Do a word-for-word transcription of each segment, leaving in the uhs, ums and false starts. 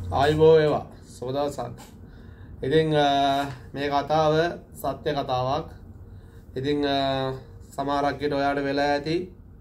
ආයිබෝ වේවා සෝදාසක්. ඉතින් මේ කතාව සත්‍ය කතාවක්. ඉතින් සමහරක් විට ඔයාලට වෙලා ඇති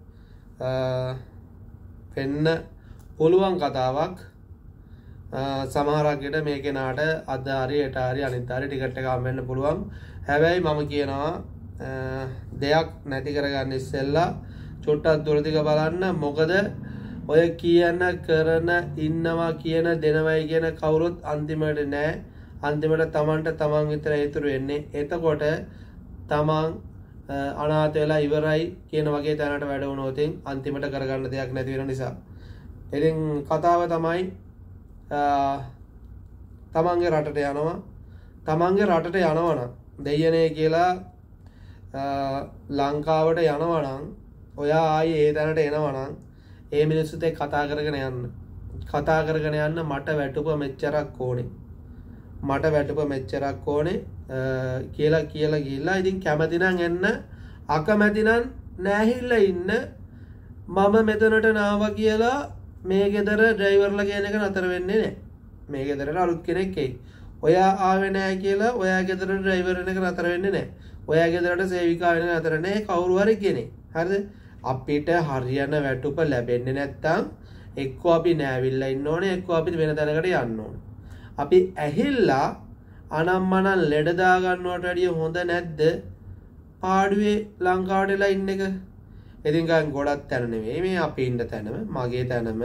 වෙන්න පුළුවන් කතාවක්. සමහරක් විට මේ කෙනාට අද හරි හෙට හරි අනිත් හරි ටිකට් එක හම් වෙන්න පුළුවන්. හැබැයි මම කියනවා දෙයක් නැති කරගන්න ඉස්සෙල්ලා චුට්ටක් දුරදිග බලන්න. මොකද ඔය කියන කරන ඉන්නවා කියන දෙනවයි කියන කවුරුත් අන්තිමට නෑ. අන්තිමට තමන්ට තමන් විතර ඉතුරු වෙන්නේ. එතකොට තමන් අනාථ වෙලා ඉවරයි කියන වගේ තැනට වැඩ වුණොත් අන්තිමට කරගන්න දෙයක් නැති වෙන නිසා. ඉතින් කතාව තමයි තමන්ගේ රටට යනවා. තමන්ගේ රටට යනවා නම් දෙයනේ කියලා ලංකාවට යනවා නම් ඔයා ආයේ ඒ තැනට එනවා නම් ඒ මිනිස්සුත් එක්ක කතා කරගෙන යන්න. කතා කරගෙන යන්න මට වැටුප මෙච්චරක් ඕනේ. මට වැටුප මෙච්චරක් ඕනේ කියලා කියලා ගිහිල්ලා ඉතින් කැමති නම් එන්න, අකමැති නම් නැහිලා ඉන්න. මම මෙතනට නාවා කියලා මේ ගෙදර ඩ්‍රයිවර්ලා කියන එක නතර වෙන්නේ නැහැ. මේ ගෙදරට අලුත් කෙනෙක් එයි. ඔයා ආවේ නැහැ කියලා ඔයා ගෙදර ඩ්‍රයිවර් එක නතර වෙන්නේ නැහැ. ඔයා ගෙදරට සේවිකාව වෙන නතර නැහැ කවුරු හරි කෙනෙක්. හරිද? අපිට හරියන වැටුප ලැබෙන්නේ නැත්තම් එක්කෝ අපි නෑවිල්ලා ඉන්න ඕනේ, එක්කෝ අපි වෙන තැනකට යන්න ඕනේ. අපි ඇහිල්ලා අනම්මනම් ලෙඩ දා ගන්නවට වැඩිය හොඳ නැද්ද පාඩුවේ ලංකාවට වෙලා ඉන්න එක? ඉතින් ගන් ගොඩක් තැන නෙවෙයි මේ අපි ඉන්න තැනම, මගේ තැනම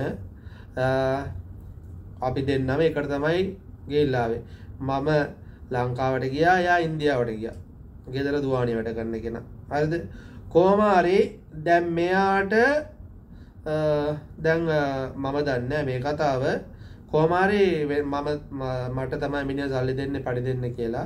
අපි දෙන්නම එකට තමයි ගිහිල්ලා ආවේ. මම ලංකාවට ගියා, එයා ඉන්දියාවට ගියා. ගෙදර දුවාණිය වැඩ කරන කෙනා. හරිද? කොහොම හරි දැන් මෙයාට දැන් මම දන්නේ මේ කතාව. කොහොම හරි මම මට තමයි මිනිහා සල්ලි දෙන්නේ පඩි දෙන්න කියලා.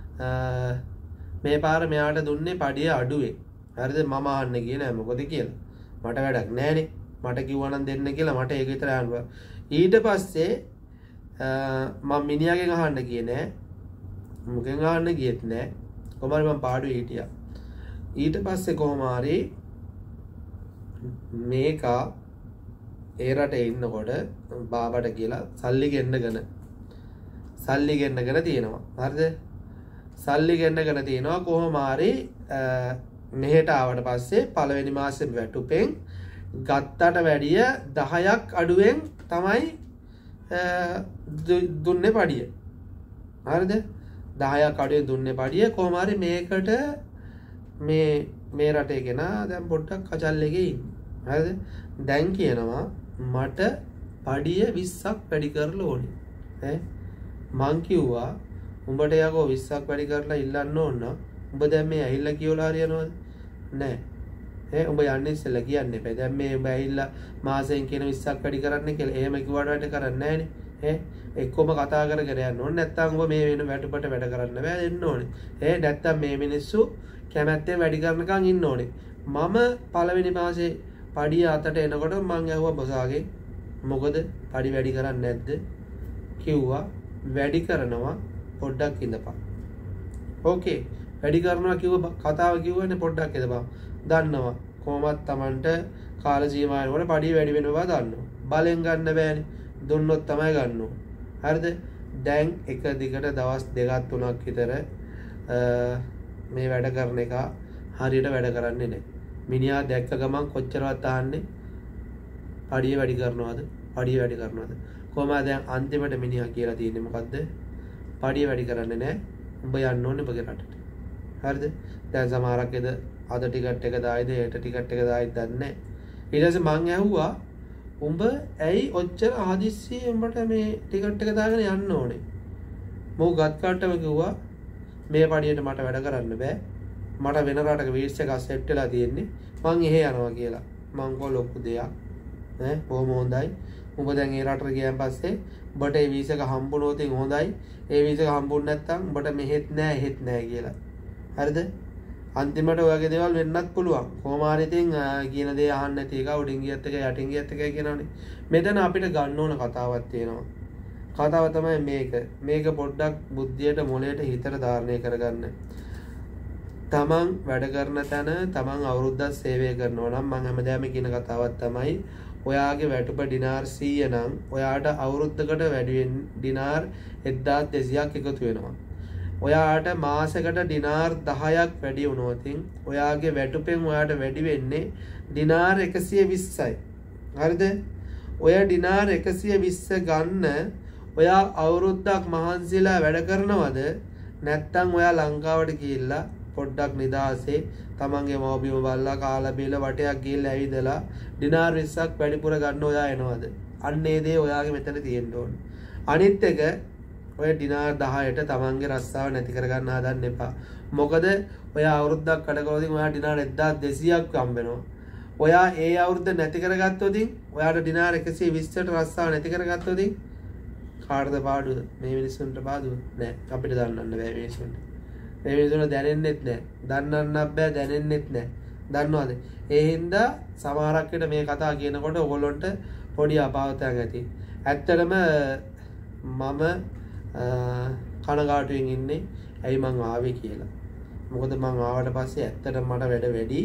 මේ පාර මෙයාට දුන්නේ පඩිය අඩුවේ. හරිද? මම ආන්න ගියේ නෑ මොකද කියලා. මට වැඩක් නෑනේ. මට කිව්වා නම් දෙන්න කියලා මට ඒක විතර අහන්න. ඊට පස්සේ මම මිනිහාගෙන් අහන්න ගියේ නෑ. මොකෙන් අහන්න ගියෙත් නෑ. කොහොම හරි මම පාඩුවේ හිටියා. ඊට පස්සේ කොහොම හරි මේකා ඒ රටේ ඉන්නකොට බාබට කියලා සල්ලි ගෙන්නගෙන සල්ලි ගෙන්නගෙන තියෙනවා. හරිද? සල්ලි ගෙන්නගෙන තියෙනවා. කොහොම හරි මෙහෙට ආවට පස්සේ පළවෙනි මාසෙ වැටුපෙන් ගත්තට වැඩිය දහයක් අඩුවෙන් තමයි දුන්නේ පඩිය. හරිද? දහයක් අඩුවෙන් දුන්නේ පඩිය. කොහොම හරි මේකට මේ මේ රටේ කෙනා දැන් පොඩ්ඩක් කචල් එකේ ඉන්නේ. හරිද? දැන් කියනවා මට පඩිය විස්සක් වැඩි කරලා ඕනේ. ඈ මං කිව්වා උඹට යකෝ විස්සක් වැඩි කරලා ඉල්ලන්න ඕන නම් උඹ දැන් මේ ඇහිල්ලා කියවලා හරියනවද? නෑ. ඈ උඹ යන්නේ ඉස්සෙල්ලා කියන්න එපා. දැන් මේ උඹ ඇහිල්ලා මාසෙන් කියන විස්සක් වැඩි කරන්න කියලා. එහෙම කිව්වට වැඩ කරන්නේ නෑනේ. ඈ එක්කම කතා කරගෙන යන්න ඕනේ. නැත්තම් උඹ මේ වෙන වැටුපට වැඩ කරන්න බෑ දෙන්න ඕනේ. ඈ නැත්තම් මේ මිනිස්සු කැමැත්තෙන් වැඩි කරනකන් ඉන්න ඕනේ. මම පළවෙනි මාසේ පඩිය අතට එනකොට මං ඇහුවා බොසාගේ මොකද පඩි වැඩි කරන්නේ නැද්ද? කිව්වා වැඩි කරනවා පොඩ්ඩක් ඉඳපන්. ඕකේ වැඩි කරනවා කිව්ව කතාව කිව්වනේ පොඩ්ඩක් ඉඳපන්. දන්නවා කොහොමත් Tamanට කාල සීමාව වෙනකොට පඩිය වැඩි වෙනවා දන්නවා. බලෙන් ගන්න බෑනේ. දුන්නොත් තමයි ගන්න ඕන. හරිද? දැන් එක දිගට දවස් දෙකක් තුනක් විතර මේ වැඩ කරන එක හරියට වැඩ කරන්නේ නැහැ. මිනිහා දැක්ක ගමන් කොච්චරවත් අහන්නේ පඩිය වැඩි කරනවද? පඩිය වැඩි කරනවද? කොහමද දැන් අන්තිමට මිනිහා කියලා තියෙන්නේ මොකද්ද? පඩිය වැඩි කරන්නේ නැහැ. උඹ යන්න ඕනේ ඔබගේ රටට. හරිද? දැන් සමහරක් එද අද ටිකට් එක දායිද හෙට ටිකට් එක දායිද දන්නේ නැහැ. ඊට පස්සේ මං ඇහුවා උඹ ඇයි ඔච්චර හදිස්සියේ උඹට මේ ටිකට් එක දාගෙන යන්න ඕනේ? මෝ ගත් කාටම කිව්වා මේ පඩියට මට වැඩ කරන්න බෑ. මට වෙන රටක වීස් එකක් සෙට් වෙලා තියෙන්නේ. මං එහෙ යනවා කියලා. මං කෝ ලොකු දෙයක්. ඈ කොහොම හොඳයි. උඹ දැන් ඒ රටට ගියන් පස්සේ උඹට ඒ වීස් එක හම්බුනොත් හොඳයි. ඒ වීස් එක හම්බුනේ නැත්තම් උඹට මෙහෙත් නෑ එහෙත් නෑ කියලා. හරිද? අන්තිමට ඔයගේ දේවල් වෙන්නත් පුළුවන්. කොහොම හරි ඉතින් කියන දේ අහන්න නැති එක උඩින් ගියත් එක යටින් ගියත් එක කියනවනේ. මෙතන අපිට ගන්න ඕන කතාවක් තියෙනවා. කතාව තමයි මේක. මේක පොඩ්ඩක් බුද්ධියට මොළයට හිතට ධාරණය කරගන්න. තමන් වැඩ කරන තැන තමන් අවුරුද්දක් සේවය කරනවා නම් මම හැමදාම කියන කතාවක් තමයි ඔයාගේ වැටුප ඩිනාර් සීය නම් ඔයාට අවුරුද්දකට වැඩි වෙන ඩිනාර් එක්දාස් දෙසීයක් එකතු වෙනවා. ඔයාට මාසෙකට ඩිනාර් දහයක් වැඩි වුණොත් ඔයාගේ වැටුපෙන් ඔයාට වැඩි වෙන්නේ ඩිනාර් එකසිය විස්සයි. හරිද? ඔය ඩිනාර් එකසිය විස්ස ගන්න ඔයා අවුරුද්දක් මහන්සිලා වැඩ කරනවද? නැත්නම් ඔයා ලංකාවට ගිහිල්ලා පොඩ්ඩක් නිදාසේ තමන්ගේ මව්බිම බලලා කාලා බීලා වටයක් ගිහිල්ලා ඇවිදලා ඩිනාර් විස්සක් වැඩිපුර ගන්න ඔයා එනවද? අන්න ඒ දේ ඔයාගේ මෙතන තියෙන්න ඕනේ. අනිත් එක ඔය ඩිනාර් දහයට තමන්ගේ රස්සාව නැති කරගන්න හදන්න එපා. මොකද ඔයා අවුරුද්දක් වැඩ කරොත් ඔයා ඩිනාර් එක්දාස් දෙසීයක් හම්බ වෙනවා. ඔයා ඒ අවුරුද්ද නැති කරගත්තොත් ඔයාට ඩිනාර් එකසිය විස්සට රස්සාව නැති කරගත්තොත් කාටද පාඩුව? මේ මිනිස්සුන්ට පාඩුව නෑ. අපිට දන්නන්න බෑ මේ මිනිස්සුන්ට. මේ මිනිස්සුන්ට දැනෙන්නෙත් නෑ. දන්නන්නත් බෑ දැනෙන්නෙත් නෑ. දන්නවද? ඒ හින්දා සමහරක් විට මේ කතා කියනකොට ඔයගොල්ලන්ට පොඩි අපහසුතාවක් ඇති. ඇත්තටම මම කනගාටුවෙන් ඉන්නේ ඇයි මං ආවේ කියලා. මොකද මං ආවට පස්සේ ඇත්තටම මට වැඩ වැඩි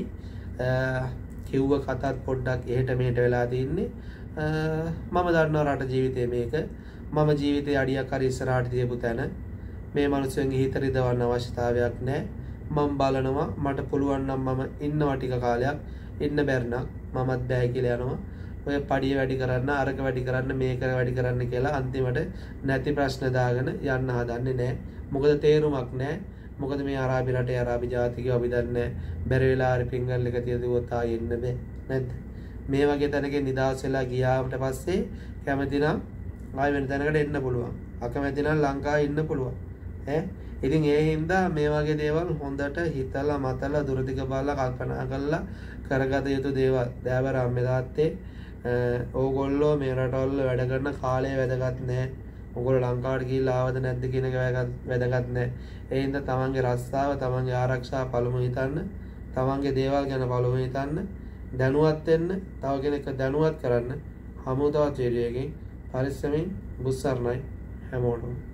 කිව්ව කතාත් පොඩ්ඩක් එහෙට මෙහෙට වෙලා තින්නේ. මම දන්නවා රට ජීවිතේ මේක. මම ජීවිතේ අඩියක් හරි ඉස්සරහට තියපු තැන මේ මිනිස්සුන්ගේ හිත රිදවන්න අවශ්‍යතාවයක් නැහැ. මම බලනවා මට පුළුවන් නම් මම ඉන්නවා ටික කාලයක්. ඉන්න බැරිනම් මමත් බෑ කියලා යනවා. ඔය පඩිය වැඩි කරන්න අරක වැඩි කරන්න මේක වැඩි කරන්න කියලා අන්තිමට නැති ප්‍රශ්න දාගෙන යන්න හදන්නේ නැහැ. මොකද තේරුමක් නැහැ. මොකද මේ අරාබි රටේ අරාබි ජාතිකයෝ අපි දන්නේ බැරි වෙලා හරි පිංගල් එක තියදුවොත් ආයෙ එන්න බෑ නැද්ද? මේ වගේ තැනකින් නිදහස් වෙලා ගියාට පස්සේ කැමති නම් ආයෙ වෙන තැනකට එන්න පුළුවන්. අකමැති නම් ලංකාවේ ඉන්න පුළුවන්. ඈ ඉතින් ඒ හින්දා මේ වගේ දේවල් හොඳට හිතලා මතලා දුරදිග බලලා කල්පනා කරලා කරගත යුතු දේවල්. දෑවර අම්මේ තාත්තේ ඕගොල්ලෝ මේ රටවල වැඩ කරන කාලය වැදගත් නෑ. ඔයගොල්ලෝ ලංකාවට ගිහිල්ලා ආවද නැද්ද කියන එක වැදගත් නෑ. ඒ හින්දා තමන්ගේ රස්සාව, තමන්ගේ ආරක්ෂාව පළමු හිතන්න. තමන්ගේ දේවල් ගැන පළමු හිතන්න. දැනුවත් වෙන්න, තව කෙනෙක්ව දැනුවත් කරන්න. හමු තවත් වීඩියෝ එකකින් පරිස්සමින් බුස්සර්ණයි හැමෝටම.